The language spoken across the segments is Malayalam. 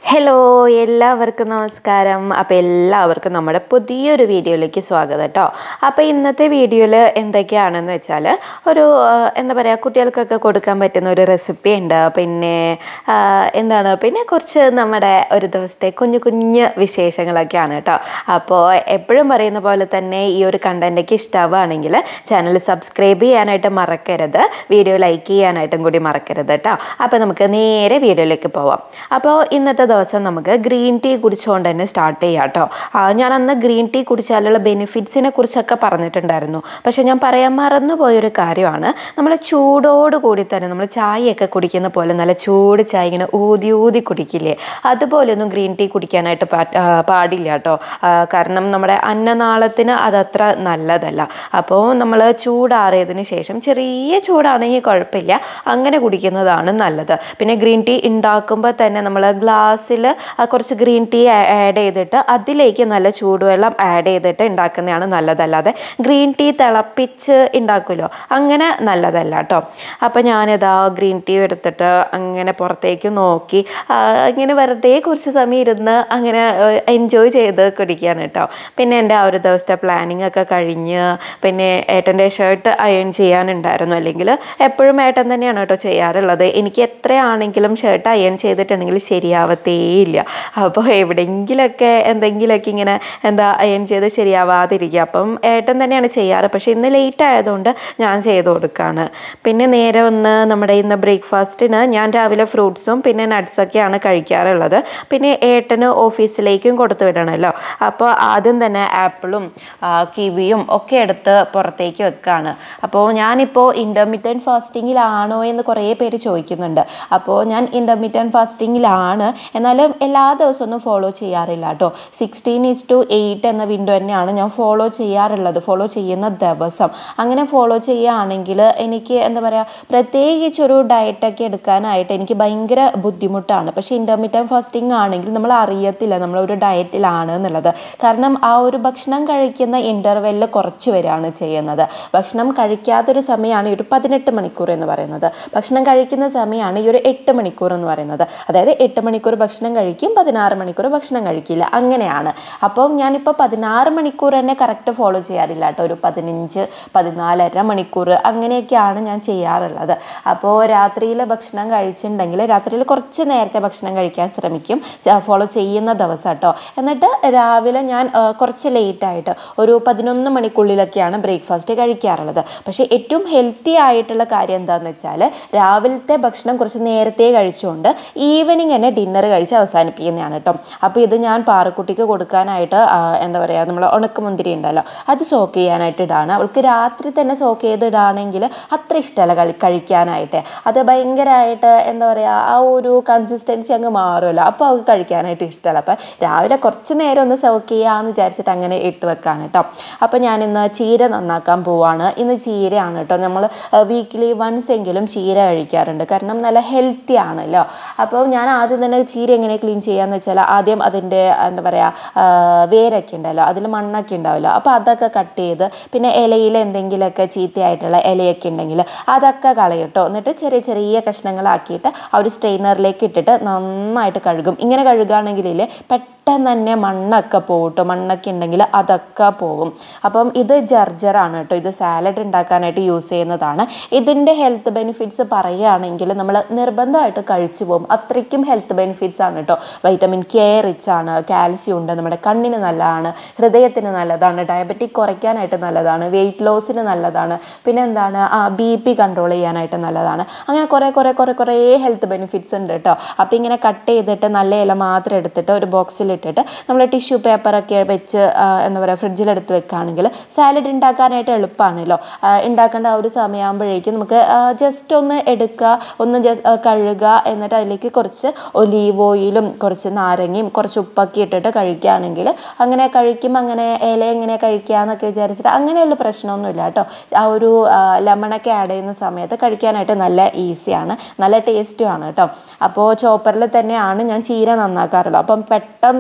ഹലോ എല്ലാവർക്കും നമസ്കാരം. അപ്പോൾ എല്ലാവർക്കും നമ്മുടെ പുതിയൊരു വീഡിയോയിലേക്ക് സ്വാഗതം കേട്ടോ. അപ്പോൾ ഇന്നത്തെ വീഡിയോയിൽ എന്തൊക്കെയാണെന്ന് വെച്ചാൽ ഒരു എന്താ പറയുക, കുട്ടികൾക്കൊക്കെ കൊടുക്കാൻ പറ്റുന്ന ഒരു റെസിപ്പി ഉണ്ട്. പിന്നെ കുറച്ച് നമ്മുടെ ഒരു ദിവസത്തെ കുഞ്ഞു കുഞ്ഞ് വിശേഷങ്ങളൊക്കെയാണ് കേട്ടോ. അപ്പോൾ എപ്പോഴും പറയുന്ന പോലെ തന്നെ ഈ ഒരു കണ്ടൻറ്റൊക്കെ ഇഷ്ടമാവുകയാണെങ്കിൽ ചാനൽ സബ്സ്ക്രൈബ് ചെയ്യാനായിട്ട് മറക്കരുത്, വീഡിയോ ലൈക്ക് ചെയ്യാനായിട്ടും കൂടി മറക്കരുത് കേട്ടോ. അപ്പോൾ നമുക്ക് നേരെ വീഡിയോയിലേക്ക് പോവാം. അപ്പോൾ ഇന്നത്തെ ദിവസം നമുക്ക് ഗ്രീൻ ടീ കുടിച്ചുകൊണ്ട് തന്നെ സ്റ്റാർട്ട് ചെയ്യാം കേട്ടോ. ഞാൻ അന്ന് ഗ്രീൻ ടീ കുടിച്ചാലുള്ള ബെനിഫിറ്റ്സിനെ കുറിച്ചൊക്കെ പറഞ്ഞിട്ടുണ്ടായിരുന്നു. പക്ഷേ ഞാൻ പറയാൻ മറന്നുപോയൊരു കാര്യമാണ്, നമ്മൾ ചൂടോടുകൂടി തന്നെ നമ്മൾ ചായയൊക്കെ കുടിക്കുന്ന പോലെ നല്ല ചൂട് ചായ ഇങ്ങനെ ഊതി ഊതി കുടിക്കില്ലേ, അതുപോലെയൊന്നും ഗ്രീൻ ടീ കുടിക്കാനായിട്ട് പാടില്ല കേട്ടോ. കാരണം നമ്മുടെ അന്നനാളത്തിന് അതത്ര നല്ലതല്ല. അപ്പോൾ നമ്മൾ ചൂടാറിയതിന് ശേഷം, ചെറിയ ചൂടാണെങ്കിൽ കുഴപ്പമില്ല, അങ്ങനെ കുടിക്കുന്നതാണ് നല്ലത്. പിന്നെ ഗ്രീൻ ടീ ഉണ്ടാക്കുമ്പോൾ തന്നെ നമ്മൾ ഗ്ലാസ്സിൽ കുറച്ച് ഗ്രീൻ ടീ ആഡ് ചെയ്തിട്ട് അതിലേക്ക് നല്ല ചൂടുവെള്ളം ആഡ് ചെയ്തിട്ട് ഉണ്ടാക്കുന്നതാണ് നല്ലതല്ലാതെ ഗ്രീൻ ടീ തിളപ്പിച്ച് ഉണ്ടാക്കുമല്ലോ, അങ്ങനെ നല്ലതല്ല കേട്ടോ. അപ്പോൾ ഞാനിതാ ഗ്രീൻ ടീ എടുത്തിട്ട് അങ്ങനെ പുറത്തേക്ക് നോക്കി ഇങ്ങനെ വെറുതെ കുറച്ച് സമയം ഇരുന്ന് അങ്ങനെ എൻജോയ് ചെയ്ത് കുടിക്കുകയാണ് കേട്ടോ. പിന്നെ എൻ്റെ ആ ഒരു ദിവസത്തെ പ്ലാനിങ് ഒക്കെ കഴിഞ്ഞ് പിന്നെ ഏട്ടൻ്റെ ഷർട്ട് അയൺ ചെയ്യാനുണ്ടായിരുന്നു. അല്ലെങ്കിൽ എപ്പോഴും ഏട്ടൻ തന്നെയാണ് കേട്ടോ ചെയ്യാറുള്ളത്. എനിക്ക് എത്രയാണെങ്കിലും ഷർട്ട് അയൺ ചെയ്തിട്ടുണ്ടെങ്കിൽ ശരിയാവത്തേയില്ല. അപ്പോൾ എവിടെയെങ്കിലൊക്കെ എന്തെങ്കിലുമൊക്കെ ഇങ്ങനെ അയൺ ചെയ്ത് ശരിയാവാതിരിക്കുക. അപ്പം ഏട്ടൻ തന്നെയാണ് ചെയ്യാറ്. പക്ഷേ ഇന്ന് ലേറ്റ് ആയതുകൊണ്ട് ഞാൻ ചെയ്ത് കൊടുക്കുകയാണ്. പിന്നെ നേരെ ഒന്ന് നമ്മുടെ ഇന്ന് ബ്രേക്ക്ഫാസ്റ്റിന് ഞാൻ രാവിലെ ഫ്രൂട്ട്സും പിന്നെ നട്ട്സൊക്കെയാണ് കഴിക്കാറുള്ളത്. പിന്നെ ഏട്ടന് ഓഫീസിലേക്കും കൊടുത്തു വിടണമല്ലോ. അപ്പോൾ ആദ്യം തന്നെ ആപ്പിളും കിവിയും ഒക്കെ എടുത്ത് പുറത്തേക്ക് വെക്കുകയാണ്. അപ്പോൾ ഞാനിപ്പോൾ ഇൻ്റർമീഡിയറ്റ് ഫാസ്റ്റിങ്ങിലാണോ എന്ന് കുറേ പേര് ചോദിക്കുന്നുണ്ട്. അപ്പോൾ ഞാൻ ഇൻ്റർമീഡിയറ്റ് ഫാസ്റ്റിങ്ങിലാണ്, എന്നാലും എല്ലാ ദിവസമൊന്നും ഫോളോ ചെയ്യാറില്ല കേട്ടോ. 16:8 എന്ന വിൻഡോ തന്നെയാണ് ഞാൻ ഫോളോ ചെയ്യാറുള്ളത്, ഫോളോ ചെയ്യുന്ന ദിവസം. അങ്ങനെ ഫോളോ ചെയ്യുകയാണെങ്കിൽ എനിക്ക് പ്രത്യേകിച്ചൊരു ഡയറ്റൊക്കെ എടുക്കാനായിട്ട് എനിക്ക് ഭയങ്കര ബുദ്ധിമുട്ടാണ്. പക്ഷേ ഇൻ്റർമീഡിയറ്റ് ഫാസ്റ്റിംഗ് ആണെങ്കിൽ നമ്മൾ അറിയത്തില്ല നമ്മളൊരു ഡയറ്റിലാണ് എന്നുള്ളത്. കാരണം ആ ഒരു ഭക്ഷണം കഴിക്കുന്ന ഇൻ്റർവെല്ലിൽ കുറച്ച് വരികയാണ് ചെയ്യുന്നത്. ഭക്ഷണം കഴിക്കാത്തൊരു സമയമാണ് ഈ ഒരു 18 മണിക്കൂർ എന്ന് പറയുന്നത്. ഭക്ഷണം കഴിക്കുന്ന സമയമാണ് ഈ ഒരു 8 മണിക്കൂർ എന്ന് പറയുന്നത്. അതായത് 8 മണിക്കൂർ ഭക്ഷണം കഴിക്കും, 16 മണിക്കൂർ ഭക്ഷണം കഴിക്കില്ല, അങ്ങനെയാണ്. അപ്പം ഞാനിപ്പോൾ 16 മണിക്കൂർ തന്നെ കറക്റ്റ് ഫോളോ ചെയ്യാറില്ല കേട്ടോ. ഒരു 15, 14.5 മണിക്കൂർ അങ്ങനെയൊക്കെയാണ് ഞാൻ ചെയ്യാറുള്ളത്. അപ്പോൾ രാത്രിയിൽ ഭക്ഷണം കഴിച്ചിട്ടുണ്ടെങ്കിൽ രാത്രിയിൽ കുറച്ച് നേരത്തെ ഭക്ഷണം കഴിക്കാൻ ശ്രമിക്കും, ഫോളോ ചെയ്യുന്ന ദിവസം കേട്ടോ. എന്നിട്ട് രാവിലെ ഞാൻ കുറച്ച് ലേറ്റായിട്ട് ഒരു 11 മണിക്കുള്ളിലൊക്കെയാണ് ബ്രേക്ക്ഫാസ്റ്റ് കഴിക്കാറുള്ളത്. പക്ഷേ ഏറ്റവും ഹെൽത്തി ആയിട്ടുള്ള കാര്യം എന്താണെന്ന് വെച്ചാൽ രാവിലത്തെ ഭക്ഷണം കുറച്ച് നേരത്തെ കഴിച്ചുകൊണ്ട് ഈവനിങ് തന്നെ ഡിന്നർ കഴിച്ച് അവസാനിപ്പിക്കുന്നതാണ് കേട്ടോ. അപ്പോൾ ഇത് ഞാൻ പാറക്കുട്ടിക്ക് കൊടുക്കാനായിട്ട് നമ്മൾ ഉണക്കമുന്തിരി ഉണ്ടല്ലോ, അത് സോക്ക് ചെയ്യാനായിട്ട് ഇടാണ്. അവൾക്ക് രാത്രി തന്നെ സോക്ക് ചെയ്ത് ഇടാണെങ്കിൽ അത്ര ഇഷ്ടമല്ല കഴിക്കാനായിട്ട്. അത് ഭയങ്കരമായിട്ട് ആ ഒരു കൺസിസ്റ്റൻസി അങ്ങ് മാറുമല്ലോ, അപ്പോൾ അവൾക്ക് കഴിക്കാനായിട്ട് ഇഷ്ടമല്ല. അപ്പോൾ രാവിലെ കുറച്ച് നേരം ഒന്ന് സോക്ക് ചെയ്യാമെന്ന് വിചാരിച്ചിട്ട് അങ്ങനെ ഇട്ട് വെക്കാണ് കേട്ടോ. അപ്പോൾ ഞാനിന്ന് ചീര നന്നാക്കാൻ പോവാണ്. ഇന്ന് ചീരയാണ് കേട്ടോ. നമ്മൾ വീക്കിലി വൺസ് എങ്കിലും ചീര കഴിക്കാറുണ്ട്, കാരണം നല്ല ഹെൽത്തി ആണല്ലോ. അപ്പോൾ ഞാൻ ആദ്യം തന്നെ ചീര എങ്ങനെ ക്ലീൻ ചെയ്യാന്ന് വെച്ചാൽ ആദ്യം അതിൻ്റെ വേരൊക്കെ ഉണ്ടല്ലോ, അതിൽ മണ്ണൊക്കെ ഉണ്ടാവുമല്ലോ, അപ്പോൾ അതൊക്കെ കട്ട് ചെയ്ത് പിന്നെ ഇലയിൽ എന്തെങ്കിലുമൊക്കെ ചീത്തയായിട്ടുള്ള ഇലയൊക്കെ ഉണ്ടെങ്കിൽ അതൊക്കെ കളയട്ടോ. എന്നിട്ട് ചെറിയ ചെറിയ കഷ്ണങ്ങളാക്കിയിട്ട് ആ ഒരു സ്ട്രെയിനറിലേക്ക് ഇട്ടിട്ട് നന്നായിട്ട് കഴുകും. ഇങ്ങനെ കഴുകുകയാണെങ്കിലേ പെട്ടെന്ന് തന്നെ മണ്ണൊക്കെ പോകും കേട്ടോ. മണ്ണൊക്കെ ഉണ്ടെങ്കിൽ അതൊക്കെ പോകും. അപ്പം ഇത് ജർജറാണ് കേട്ടോ. ഇത് സാലഡ് ഉണ്ടാക്കാനായിട്ട് യൂസ് ചെയ്യുന്നതാണ്. ഇതിൻ്റെ ഹെൽത്ത് ബെനിഫിറ്റ്സ് പറയുകയാണെങ്കിൽ നമ്മൾ നിർബന്ധമായിട്ട് കഴിച്ചു പോകും. അത്രയ്ക്കും ഹെൽത്ത് ബെനിഫിറ്റ്സ് ആണ് കേട്ടോ. വൈറ്റമിൻ കെ റിച്ച് ആണ്, കാൽസ്യം ഉണ്ട്, നമ്മുടെ കണ്ണിന് നല്ലതാണ്, ഹൃദയത്തിന് നല്ലതാണ്, ഡയബറ്റിക് കുറയ്ക്കാനായിട്ട് നല്ലതാണ്, വെയിറ്റ് ലോസിന് നല്ലതാണ്, പിന്നെ BP കൺട്രോൾ ചെയ്യാനായിട്ട് നല്ലതാണ്. അങ്ങനെ കുറേ ഹെൽത്ത് ബെനിഫിറ്റ്സ് ഉണ്ട് കേട്ടോ. അപ്പോൾ ഇങ്ങനെ കട്ട് ചെയ്തിട്ട് നല്ല ഇല മാത്രം എടുത്തിട്ട് ഒരു ബോക്സിലിട്ടിട്ട് നമ്മൾ ടിഷ്യൂ പേപ്പറൊക്കെ വെച്ച് ഫ്രിഡ്ജിലെടുത്ത് വെക്കുകയാണെങ്കിൽ സാലഡ് ഉണ്ടാക്കാനായിട്ട് എളുപ്പമാണല്ലോ. ഉണ്ടാക്കേണ്ട ആ ഒരു സമയമാകുമ്പോഴേക്കും നമുക്ക് ജസ്റ്റ് ഒന്ന് എടുക്കുക, ഒന്ന് കഴുകുക, എന്നിട്ട് അതിലേക്ക് കുറച്ച് ഒലീവ് ഓയിലും കുറച്ച് നാരങ്ങയും കുറച്ച് ഉപ്പൊക്കെ ഇട്ടിട്ട് കഴിക്കുകയാണെങ്കിൽ അങ്ങനെ കഴിക്കുമ്പോൾ അങ്ങനെ ഇല എങ്ങനെ കഴിക്കുക എന്നൊക്കെ വിചാരിച്ചിട്ട് അങ്ങനെയുള്ള പ്രശ്നമൊന്നുമില്ല കേട്ടോ. ആ ഒരു ലെമണൊക്കെ ആഡ് ചെയ്യുന്ന സമയത്ത് കഴിക്കാനായിട്ട് നല്ല ഈസിയാണ്, നല്ല ടേസ്റ്റുമാണ് കേട്ടോ. അപ്പോൾ ചോപ്പറിൽ തന്നെയാണ് ഞാൻ ചീര നന്നാക്കാറുള്ളത്. അപ്പം പെട്ടെന്ന്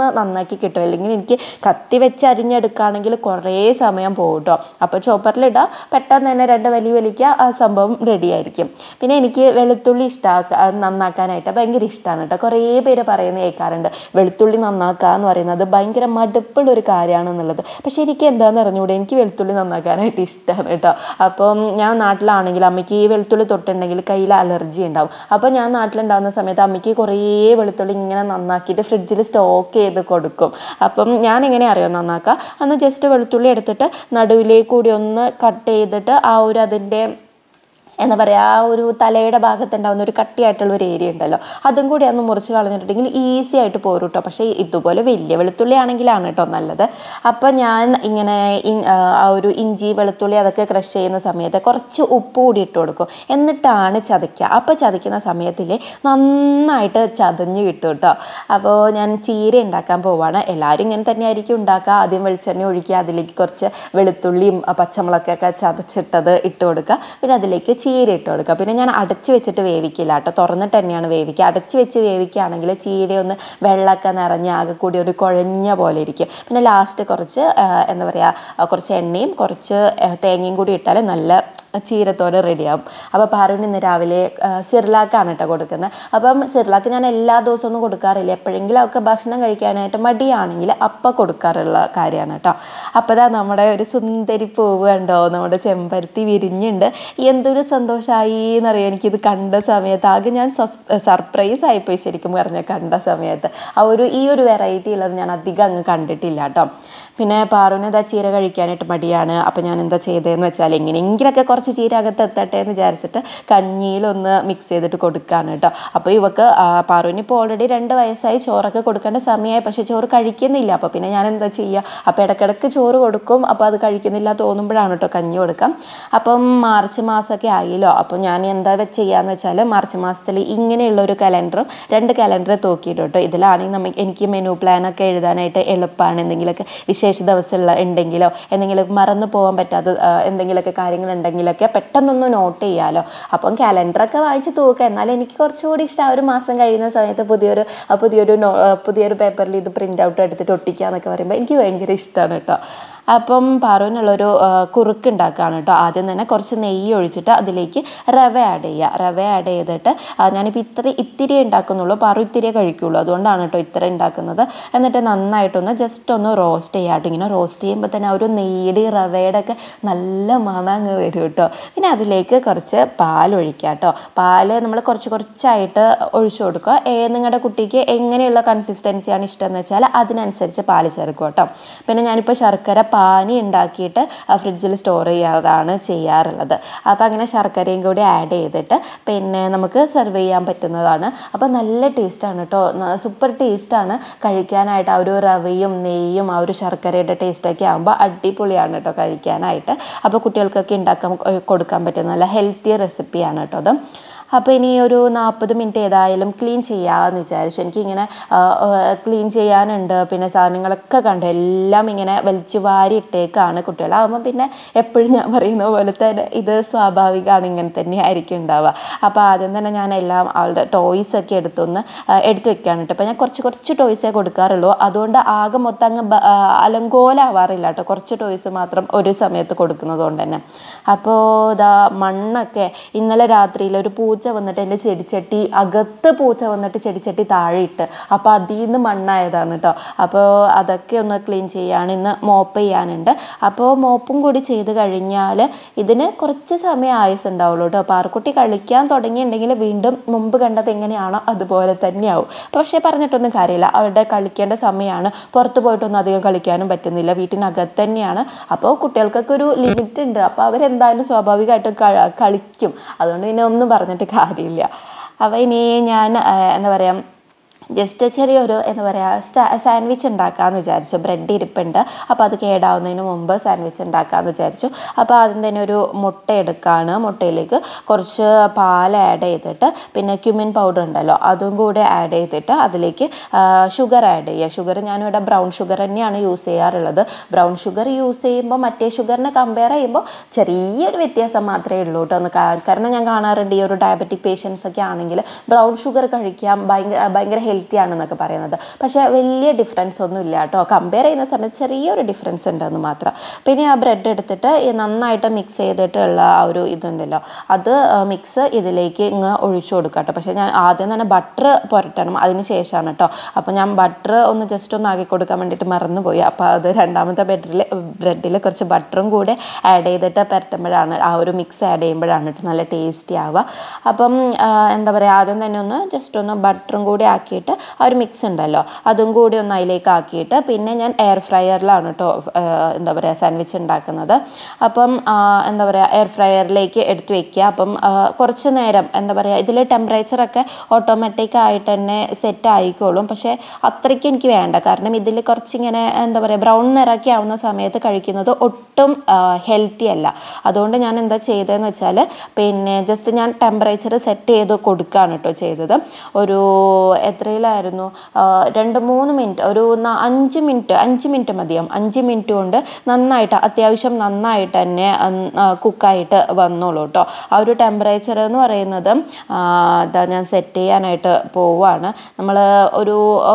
നന്നാക്കി കിട്ടും. അല്ലെങ്കിൽ എനിക്ക് കത്തി വെച്ച് അരിഞ്ഞെടുക്കുകയാണെങ്കിൽ കുറേ സമയം പോകും കേട്ടോ. അപ്പോൾ ചോപ്പറിലിടുക, പെട്ടെന്ന് തന്നെ 2 വലി വലിക്കുക, ആ സംഭവം റെഡി ആയിരിക്കും. പിന്നെ എനിക്ക് വെളുത്തുള്ളി നന്നാക്കാനായിട്ട് ഭയങ്കര ഇഷ്ടമാണ് കേട്ടോ. കുറേ പേര് പറയുന്നത് കേൾക്കാറുണ്ട് വെളുത്തുള്ളി നന്നാക്കുക എന്ന് പറയുന്നത് ഭയങ്കര മടുപ്പുള്ളൊരു കാര്യമാണെന്നുള്ളത്. പക്ഷേ എനിക്ക് എന്താണെന്ന് അറിഞ്ഞുകൂടെ, എനിക്ക് വെളുത്തുള്ളി നന്നാക്കാനായിട്ട് ഇഷ്ടമാണ് കേട്ടോ. അപ്പം ഞാൻ നാട്ടിലാണെങ്കിൽ അമ്മയ്ക്ക് ഈ വെളുത്തുള്ളി തൊട്ടുണ്ടെങ്കിൽ കയ്യിൽ അലർജി ഉണ്ടാവും. അപ്പോൾ ഞാൻ നാട്ടിലുണ്ടാകുന്ന സമയത്ത് അമ്മയ്ക്ക് കുറേ വെളുത്തുള്ളി ഇങ്ങനെ നന്നാക്കിയിട്ട് ഫ്രിഡ്ജിൽ സ്റ്റോക്ക് ചെയ്ത് കൊടുക്കും. അപ്പം ഞാൻ എങ്ങനെ അറിയാം നന്നാക്കുക, അന്ന് ജസ്റ്റ് വെളുത്തുള്ളി എടുത്തിട്ട് നടുവിലേക്ക് കൂടി ഒന്ന് കട്ട് ചെയ്തിട്ട് ആ ഒരു അതിൻ്റെ എന്താ പറയുക, ആ ഒരു തലയുടെ ഭാഗത്തുണ്ടാകുന്ന ഒരു കട്ടിയായിട്ടുള്ള ഒരു ഏരിയ ഉണ്ടല്ലോ, അതും കൂടി ഒന്ന് മുറിച്ച് കളഞ്ഞിട്ടുണ്ടെങ്കിൽ ഈസി ആയിട്ട് പോരും കേട്ടോ. പക്ഷേ ഇതുപോലെ വലിയ വെളുത്തുള്ളി ആണെങ്കിലാണ് കേട്ടോ നല്ലത്. അപ്പം ഞാൻ ഇങ്ങനെ ആ ഒരു ഇഞ്ചി വെളുത്തുള്ളി അതൊക്കെ ക്രഷ് ചെയ്യുന്ന സമയത്ത് കുറച്ച് ഉപ്പ് കൂടി ഇട്ട് കൊടുക്കും. എന്നിട്ടാണ് ചതയ്ക്കുക. അപ്പോൾ ചതയ്ക്കുന്ന സമയത്തിൽ നന്നായിട്ട് ചതഞ്ഞ് കിട്ടും കേട്ടോ. അപ്പോൾ ഞാൻ ചീര ഉണ്ടാക്കാൻ പോവാണ്. എല്ലാവരും ഇങ്ങനെ തന്നെ ആയിരിക്കും ഉണ്ടാക്കുക. ആദ്യം വെളിച്ചെണ്ണ ഒഴിക്കുക, അതിലേക്ക് കുറച്ച് വെളുത്തുള്ളിയും പച്ചമുളകൊക്കെ ചതച്ചിട്ടത് ഇട്ട് കൊടുക്കുക. പിന്നെ അതിലേക്ക് ചീര ഇട്ട് കൊടുക്കുക. പിന്നെ ഞാൻ അടച്ച് വെച്ചിട്ട് വേവിക്കില്ല കേട്ടോ, തുറന്നിട്ട് തന്നെയാണ് വേവിക്കുക. അടച്ച് വെച്ച് വേവിക്കുകയാണെങ്കിൽ ചീര ഒന്ന് വെള്ളമൊക്കെ നിറഞ്ഞ് ആകെ കൂടി ഒരു കുഴഞ്ഞ പോലെ ഇരിക്കും. പിന്നെ ലാസ്റ്റ് കുറച്ച് എന്താ പറയുക, കുറച്ച് എണ്ണയും കുറച്ച് തേങ്ങയും കൂടി ഇട്ടാൽ നല്ല ചീരത്തോടെ റെഡിയാവും. അപ്പോൾ പാറുവിന് ഇന്ന് രാവിലെ സിർലാക്കാണ് കേട്ടോ കൊടുക്കുന്നത്. അപ്പം സിർലാക്ക് ഞാൻ എല്ലാ ദിവസവും ഒന്നും കൊടുക്കാറില്ല. എപ്പോഴെങ്കിലും ഒക്കെ ഭക്ഷണം കഴിക്കാനായിട്ട് മടിയാണെങ്കിൽ അപ്പം കൊടുക്കാറുള്ള കാര്യമാണ് കേട്ടോ. അപ്പോൾ ഇതാ നമ്മുടെ ഒരു സുന്ദരി പൂവ് കണ്ടോ, നമ്മുടെ ചെമ്പരത്തി വിരിഞ്ഞുണ്ട്. എന്തൊരു സന്തോഷമായി എന്നറിയാം എനിക്കിത് കണ്ട സമയത്ത്. ആകെ ഞാൻ സർപ്രൈസ് ആയിപ്പോയി ശരിക്കും പറഞ്ഞാൽ കണ്ട സമയത്ത്. ഈ ഒരു വെറൈറ്റി ഉള്ളത് ഞാൻ അധികം അങ്ങ് കണ്ടിട്ടില്ല കേട്ടോ. പിന്നെ പാറുവിന് ഇതാ ചീര കഴിക്കാനായിട്ട് മടിയാണ്. അപ്പോൾ ഞാൻ എന്താ ചെയ്തതെന്ന് വെച്ചാൽ എങ്ങനെയെങ്കിലൊക്കെ കുറച്ച് ചീര അകത്ത് എത്തട്ടെ എന്ന് വിചാരിച്ചിട്ട് കഞ്ഞിയിലൊന്ന് മിക്സ് ചെയ്തിട്ട് കൊടുക്കുകയാണ് കേട്ടോ. അപ്പോൾ ഇവക്ക് പാറുവിന് ഇപ്പോൾ ഓൾറെഡി 2 വയസ്സായി, ചോറൊക്കെ കൊടുക്കേണ്ട സമയമായി. പക്ഷേ ചോറ് കഴിക്കുന്നില്ല. അപ്പോൾ പിന്നെ ഞാൻ എന്താ ചെയ്യുക, അപ്പോൾ ഇടയ്ക്കിടയ്ക്ക് ചോറ് കൊടുക്കും. അപ്പോൾ അത് കഴിക്കുന്നില്ല തോന്നുമ്പോഴാണ് കേട്ടോ കഞ്ഞി കൊടുക്കാം. അപ്പം മാർച്ച് മാസമൊക്കെ ആയില്ലോ. അപ്പോൾ ഞാൻ എന്താ ചെയ്യാന്ന് വെച്ചാൽ മാർച്ച് മാസത്തിൽ ഇങ്ങനെയുള്ള ഒരു കലണ്ടറും 2 കലണ്ടർ തൂക്കിയിട്ട് കേട്ടോ. ഇതിലാണെങ്കിൽ എനിക്ക് മെനു പ്ലാനൊക്കെ എഴുതാനായിട്ട് എളുപ്പമാണ്. എന്തെങ്കിലുമൊക്കെ വിശേഷ ദിവസമുള്ള ഉണ്ടെങ്കിലോ എന്തെങ്കിലും മറന്നു പോകാൻ പറ്റാത്ത എന്തെങ്കിലുമൊക്കെ കാര്യങ്ങളുണ്ടെങ്കിലൊക്കെ പെട്ടെന്നൊന്ന് നോട്ട് ചെയ്യാമല്ലോ. അപ്പം കലണ്ടറൊക്കെ വായിച്ച് തൂക്കുക. എന്നാലും എനിക്ക് കുറച്ചുകൂടി ഇഷ്ടം ആ ഒരു മാസം കഴിയുന്ന സമയത്ത് പുതിയൊരു പേപ്പറിൽ ഇത് പ്രിൻ്റ് ഔട്ട് എടുത്തിട്ട് ഒട്ടിക്കുക എന്നൊക്കെ പറയുമ്പോൾ എനിക്ക് ഭയങ്കര ഇഷ്ടമാണ് കേട്ടോ. അപ്പം പാറുവിനുള്ളൊരു കുറുക്ക് ഉണ്ടാക്കുകയാണ് കേട്ടോ. ആദ്യം തന്നെ കുറച്ച് നെയ്യ് ഒഴിച്ചിട്ട് അതിലേക്ക് റവ ആഡ് ചെയ്യുക. റവ ആഡ് ചെയ്തിട്ട് ഞാനിപ്പോൾ ഇത്തിരി ഉണ്ടാക്കുന്നുള്ളൂ, പാറു ഇത്തിരിയേ കഴിക്കുള്ളൂ, അതുകൊണ്ടാണ് കേട്ടോ ഇത്ര ഉണ്ടാക്കുന്നത്. എന്നിട്ട് നന്നായിട്ടൊന്ന് ജസ്റ്റ് ഒന്ന് റോസ്റ്റ് ചെയ്യാട്ടോ. ഇങ്ങനെ റോസ്റ്റ് ചെയ്യുമ്പോൾ തന്നെ ആ ഒരു നെയ്യുടെ റവയുടെ ഒക്കെ നല്ല മണം അങ്ങ് വരും കേട്ടോ. പിന്നെ അതിലേക്ക് കുറച്ച് പാലൊഴിക്കുക കേട്ടോ. പാല് നമ്മൾ കുറച്ചായിട്ട് ഒഴിച്ചു കൊടുക്കുക. നിങ്ങളുടെ കുട്ടിക്ക് എങ്ങനെയുള്ള കൺസിസ്റ്റൻസിയാണ് ഇഷ്ടമെന്ന് വെച്ചാൽ അതിനനുസരിച്ച് പാല് ചേർക്കുക കേട്ടോ. പിന്നെ ഞാനിപ്പോൾ ശർക്കര പാനി ഉണ്ടാക്കിയിട്ട് ഫ്രിഡ്ജിൽ സ്റ്റോർ ചെയ്യാറുള്ളത്. അപ്പോൾ അങ്ങനെ ശർക്കരയും കൂടി ആഡ് ചെയ്തിട്ട് പിന്നെ നമുക്ക് സെർവ് ചെയ്യാൻ പറ്റുന്നതാണ്. അപ്പോൾ നല്ല ടേസ്റ്റാണ് കേട്ടോ, സൂപ്പർ ടേസ്റ്റാണ് കഴിക്കാനായിട്ട്. ആ ഒരു റവയും നെയ്യും ആ ഒരു ശർക്കരയുടെ ടേസ്റ്റൊക്കെ ആകുമ്പോൾ അടിപൊളിയാണ് കേട്ടോ കഴിക്കാനായിട്ട്. അപ്പോൾ കുട്ടികൾക്കൊക്കെ കൊടുക്കാൻ പറ്റുന്ന നല്ല ഹെൽത്തി റെസിപ്പിയാണ് കേട്ടോ അത്. അപ്പോൾ ഇനി ഒരു 40 മിനിറ്റ് ഏതായാലും ക്ലീൻ ചെയ്യാമെന്ന് വിചാരിച്ചു. എനിക്കിങ്ങനെ ക്ലീൻ ചെയ്യാനുണ്ട്. പിന്നെ സാധനങ്ങളൊക്കെ കണ്ടു എല്ലാം ഇങ്ങനെ വലിച്ചു വാരി ഇട്ടേക്കാണ്. കുട്ടികളാകുമ്പോൾ പിന്നെ എപ്പോഴും ഞാൻ പറയുന്ന പോലെ തന്നെ ഇത് സ്വാഭാവികമാണ്, ഇങ്ങനെ തന്നെ ആയിരിക്കും ഉണ്ടാവുക. അപ്പോൾ ആദ്യം തന്നെ ഞാൻ എല്ലാം അവളുടെ ടോയ്സൊക്കെ എടുത്തു വെക്കുകയാണ് കേട്ടോ. അപ്പോൾ ഞാൻ കുറച്ച് ടോയ്സേ കൊടുക്കാറുള്ളൂ. അതുകൊണ്ട് ആകെ മൊത്തം അങ്ങ് അലങ്കോലാവാറില്ല കേട്ടോ. കുറച്ച് ടോയ്സ് മാത്രം ഒരു സമയത്ത് കൊടുക്കുന്നത് കൊണ്ട് തന്നെ. അപ്പോൾ ഇതാ മണ്ണൊക്കെ ഇന്നലെ രാത്രിയിൽ ഒരു പൂച്ച വന്നിട്ട് എൻ്റെ ചെടിച്ചട്ടി അകത്ത് പൂച്ച വന്നിട്ട് ചെടിച്ചട്ടി താഴെ ഇട്ട്, അപ്പോൾ അതിൽ നിന്ന് മണ്ണായതാണ് കേട്ടോ. അപ്പോൾ അതൊക്കെ ഒന്ന് ക്ലീൻ ചെയ്യാണ്, ഇന്ന് മോപ്പ് ചെയ്യാനുണ്ട്. അപ്പോൾ മോപ്പും കൂടി ചെയ്ത് കഴിഞ്ഞാൽ ഇതിന് കുറച്ച് സമയം ആയുസ് ഉണ്ടാവുള്ളൂ കേട്ടോ. പാർക്കുട്ടി കളിക്കാൻ തുടങ്ങിയിട്ടുണ്ടെങ്കിൽ വീണ്ടും മുമ്പ് കണ്ടത് എങ്ങനെയാണോ അതുപോലെ തന്നെയാവും. പക്ഷേ പറഞ്ഞിട്ടൊന്നും കാര്യമില്ല, അവരുടെ കളിക്കേണ്ട സമയമാണ്. പുറത്ത് പോയിട്ടൊന്നും അധികം കളിക്കാനും പറ്റുന്നില്ല, വീട്ടിനകത്ത് തന്നെയാണ്. അപ്പോൾ കുട്ടികൾക്കൊക്കെ ഒരു ലിമിറ്റ് ഉണ്ട്. അപ്പോൾ അവരെന്തായാലും സ്വാഭാവികമായിട്ടും കളിക്കും. അതുകൊണ്ട് പിന്നെ ഒന്നും പറഞ്ഞിട്ട് കാര്യമില്ല. അപ്പോൾ ഇനി ഞാൻ എന്താ പറയുക, ജസ്റ്റ് ചെറിയൊരു എന്താ പറയുക സാൻഡ്വിച്ച് ഉണ്ടാക്കാമെന്ന് വിചാരിച്ചു. ബ്രെഡ് ഇരിപ്പുണ്ട്, അപ്പോൾ അത് കേടാവുന്നതിന് മുമ്പ് സാൻഡ്വിച്ച് ഉണ്ടാക്കാമെന്ന് വിചാരിച്ചു. അപ്പോൾ ആദ്യം തന്നെ ഒരു മുട്ട എടുക്കുകയാണ്. മുട്ടയിലേക്ക് കുറച്ച് പാൽ ആഡ് ചെയ്തിട്ട് പിന്നെ ക്യുമിൻ പൗഡർ ഉണ്ടല്ലോ അതും കൂടെ ആഡ് ചെയ്തിട്ട് അതിലേക്ക് ഷുഗർ ആഡ് ചെയ്യുക. ഷുഗർ ഞാനിവിടെ ബ്രൗൺ ഷുഗർ തന്നെയാണ് യൂസ് ചെയ്യാറുള്ളത്. ബ്രൗൺ ഷുഗർ യൂസ് ചെയ്യുമ്പോൾ മറ്റേ ഷുഗറിനെ കമ്പയർ ചെയ്യുമ്പോൾ ചെറിയൊരു വ്യത്യാസം മാത്രമേ ഉള്ളൂ കേട്ടോ. കാരണം ഞാൻ കാണാറുണ്ട് ഈ ഒരു ഡയബറ്റിക് പേഷ്യൻസ് ഒക്കെ ആണെങ്കിൽ ബ്രൗൺ ഷുഗർ കഴിക്കാം, ഭയങ്കര ഹെൽത്തി ആണെന്നൊക്കെ പറയുന്നത്. പക്ഷേ വലിയ ഡിഫറൻസ് ഒന്നും ഇല്ല കേട്ടോ. കമ്പയർ ചെയ്യുന്ന സമയത്ത് ചെറിയൊരു ഡിഫറൻസ് ഉണ്ടെന്ന് മാത്രം. പിന്നെ ആ ബ്രെഡ് എടുത്തിട്ട് നന്നായിട്ട് മിക്സ് ചെയ്തിട്ടുള്ള ആ ഒരു ഇതുണ്ടല്ലോ, അത് മിക്സ് ഇതിലേക്ക് ഇങ്ങ് ഒഴിച്ചു കൊടുക്കാം കേട്ടോ. പക്ഷേ ഞാൻ ആദ്യം തന്നെ ബട്ടർ പുരട്ടണം, അതിന് ശേഷമാണ് കേട്ടോ. അപ്പോൾ ഞാൻ ബട്ടർ ഒന്ന് ജസ്റ്റ് ഒന്ന് ആക്കി കൊടുക്കാൻ വേണ്ടിയിട്ട് മറന്നുപോയി. അപ്പോൾ അത് രണ്ടാമത്തെ ബ്രെഡിൽ കുറച്ച് ബട്ടറും കൂടെ ആഡ് ചെയ്തിട്ട് പുരട്ടുമ്പോഴാണ്, ആ ഒരു മിക്സ് ആഡ് ചെയ്യുമ്പോഴാണ് കേട്ടോ നല്ല ടേസ്റ്റി ആവുക. അപ്പം എന്താ പറയുക, ആദ്യം തന്നെ ഒന്ന് ജസ്റ്റ് ഒന്ന് ബട്ടറും കൂടി ആക്കിയിട്ട് ആ ഒരു മിക്സ് ഉണ്ടല്ലോ അതും കൂടി ഒന്ന് അതിലേക്ക് ആക്കിയിട്ട്, പിന്നെ ഞാൻ എയർ ഫ്രയറിലാണ് കേട്ടോ എന്താ പറയുക സാൻഡ്വിച്ച് ഉണ്ടാക്കുന്നത്. അപ്പം എന്താ പറയുക എയർ ഫ്രയറിലേക്ക് എടുത്ത് വെക്കുക. അപ്പം കുറച്ച് നേരം എന്താ പറയുക ഇതിൽ ടെമ്പറേച്ചറൊക്കെ ഓട്ടോമാറ്റിക്കായിട്ട് തന്നെ സെറ്റ് ആയിക്കോളും. പക്ഷേ അത്രയ്ക്ക് എനിക്ക് വേണ്ട, കാരണം ഇതിൽ കുറച്ചിങ്ങനെ എന്താ പറയുക ബ്രൗൺ നിറക്കി ആവുന്ന സമയത്ത് കഴിക്കുന്നത് ഒട്ടും ഹെൽത്തി അല്ല. അതുകൊണ്ട് ഞാൻ എന്താ ചെയ്തതെന്ന് വെച്ചാൽ, പിന്നെ ജസ്റ്റ് ഞാൻ ടെമ്പറേച്ചർ സെറ്റ് ചെയ്ത് കൊടുക്കുകയാണ് കേട്ടോ ചെയ്തത്. ഒരു എത്രയിലായിരുന്നു, 2-3 മിനിറ്റ്, ഒരു 5 മിനിറ്റ് മതിയാവും. 5 മിനിറ്റ് കൊണ്ട് നന്നായിട്ട്, അത്യാവശ്യം നന്നായിട്ട് തന്നെ കുക്കായിട്ട് വന്നോളൂ കേട്ടോ. ആ ഒരു ടെമ്പറേച്ചർ എന്ന് പറയുന്നത് ഇതാ ഞാൻ സെറ്റ് ചെയ്യാനായിട്ട് പോവുകയാണ്. നമ്മൾ ഒരു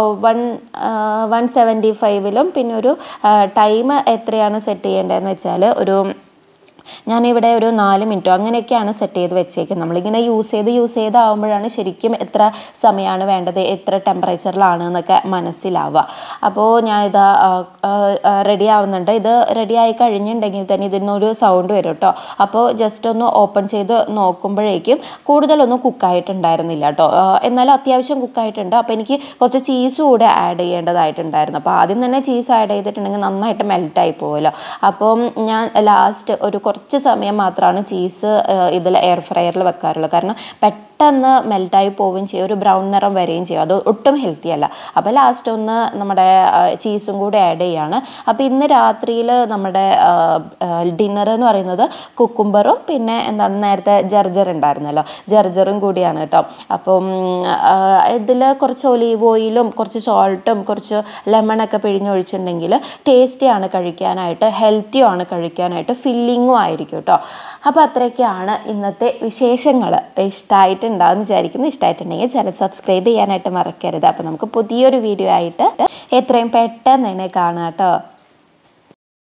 175-ലും പിന്നെ ഒരു ടൈം എത്രയാണ് സെറ്റ് ചെയ്യേണ്ടതെന്ന് വെച്ചാൽ, ഞാനിവിടെ ഒരു 4 മിനിറ്റോ അങ്ങനെയൊക്കെയാണ് സെറ്റ് ചെയ്ത് വെച്ചേക്കുന്നത്. നമ്മളിങ്ങനെ യൂസ് ചെയ്താവുമ്പോഴാണ് ശരിക്കും എത്ര സമയമാണ് വേണ്ടത്, എത്ര ടെമ്പറേച്ചറിലാണ് എന്നൊക്കെ മനസ്സിലാവുക. അപ്പോൾ ഞാൻ ഇതാ റെഡി ആവുന്നുണ്ട്. ഇത് റെഡി ആയി കഴിഞ്ഞിട്ടുണ്ടെങ്കിൽ തന്നെ ഇതിനൊരു സൗണ്ട് വരും കേട്ടോ. അപ്പോൾ ജസ്റ്റ് ഒന്ന് ഓപ്പൺ ചെയ്ത് നോക്കുമ്പോഴേക്കും കൂടുതലൊന്നും കുക്കായിട്ടുണ്ടായിരുന്നില്ല കേട്ടോ. എന്നാലും അത്യാവശ്യം കുക്കായിട്ടുണ്ട്. അപ്പോൾ എനിക്ക് കുറച്ച് ചീസ് കൂടെ ആഡ് ചെയ്യേണ്ടതായിട്ടുണ്ടായിരുന്നു. അപ്പോൾ ആദ്യം തന്നെ ചീസ് ആഡ് ചെയ്തിട്ടുണ്ടെങ്കിൽ നന്നായിട്ട് മെൽറ്റായി പോകുമല്ലോ. അപ്പം ഞാൻ ലാസ്റ്റ് ഒരു കുറച്ച് സമയം മാത്രമാണ് ചീസ് ഇതിൽ എയർ ഫ്രയറിൽ വെക്കാറുള്ളത്. കാരണം പെട്ടെന്ന് മെൽറ്റായി പോവുകയും ചെയ്യും, ഒരു ബ്രൗൺ നിറം വരികയും ചെയ്യും. അത് ഒട്ടും ഹെൽത്തി അല്ല. അപ്പോൾ ലാസ്റ്റ് ഒന്ന് നമ്മുടെ ചീസും കൂടെ ആഡ് ചെയ്യാണ്. അപ്പോൾ ഇന്ന് രാത്രിയിൽ നമ്മുടെ ഡിന്നർ എന്ന് പറയുന്നത് കുക്കുംബറും പിന്നെ എന്താണ് നേരത്തെ ജർജർ ഉണ്ടായിരുന്നല്ലോ, ജർജറും കൂടിയാണ് കേട്ടോ. അപ്പം ഇതിൽ കുറച്ച് ഒലീവ് ഓയിലും കുറച്ച് സോൾട്ടും കുറച്ച് ലെമണൊക്കെ പിഴിഞ്ഞൊഴിച്ചിട്ടുണ്ടെങ്കിൽ ടേസ്റ്റിയാണ് കഴിക്കാനായിട്ട്, ഹെൽത്തിയുമാണ് കഴിക്കാനായിട്ട്, ഫില്ലിങ്ങും ആയിരിക്കും കേട്ടോ. അപ്പോൾ അത്രയൊക്കെയാണ് ഇന്നത്തെ വിശേഷങ്ങൾ. ഇഷ്ടമായിട്ടുണ്ടാവും വിചാരിക്കുന്നു. ഇഷ്ടമായിട്ടുണ്ടെങ്കിൽ ചാനൽ സബ്സ്ക്രൈബ് ചെയ്യാനായിട്ട് മറക്കരുത്. അപ്പോൾ നമുക്ക് പുതിയൊരു വീഡിയോ ആയിട്ട് എത്രയും പെട്ടെന്ന് തന്നെ കാണാം കേട്ടോ.